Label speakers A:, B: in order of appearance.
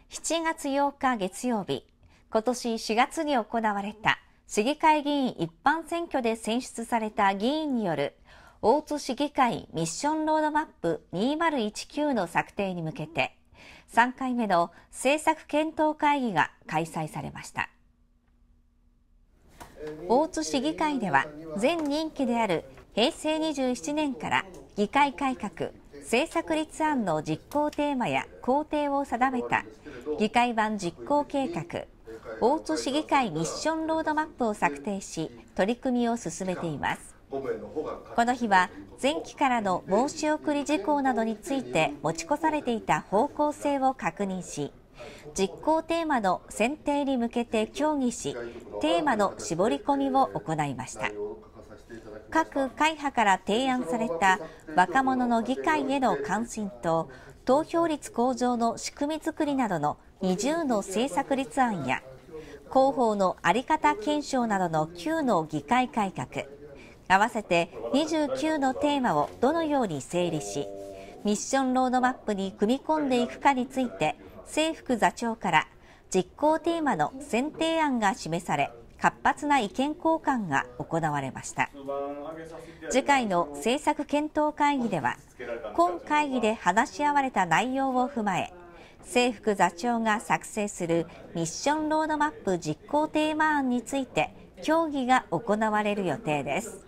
A: 7月8日月曜日、今年4月に行われた市議会議員一般選挙で選出された議員による大津市議会ミッションロードマップ2019の策定に向けて、3回目の政策検討会議が開催されました。大津市議会では、前任期である平成27年から議会改革、政策立案の実行テーマや工程を定めた議会版実行計画、大津市議会ミッションロードマップを策定し、取り組みを進めています。この日は前期からの申し送り事項などについて持ち越されていた方向性を確認し、実行テーマの選定に向けて協議し、テーマの絞り込みを行いました。各会派から提案された若者の議会への関心と投票率向上の仕組み作りなどの20の政策立案や、広報の在り方検証などの9の議会改革、合わせて29のテーマをどのように整理し、ミッションロードマップに組み込んでいくかについて、正副座長から実行テーマの選定案が示され、活発な意見交換が行われました。次回の政策検討会議では、今会議で話し合われた内容を踏まえ、正副座長が作成するミッションロードマップ実行テーマ案について協議が行われる予定です。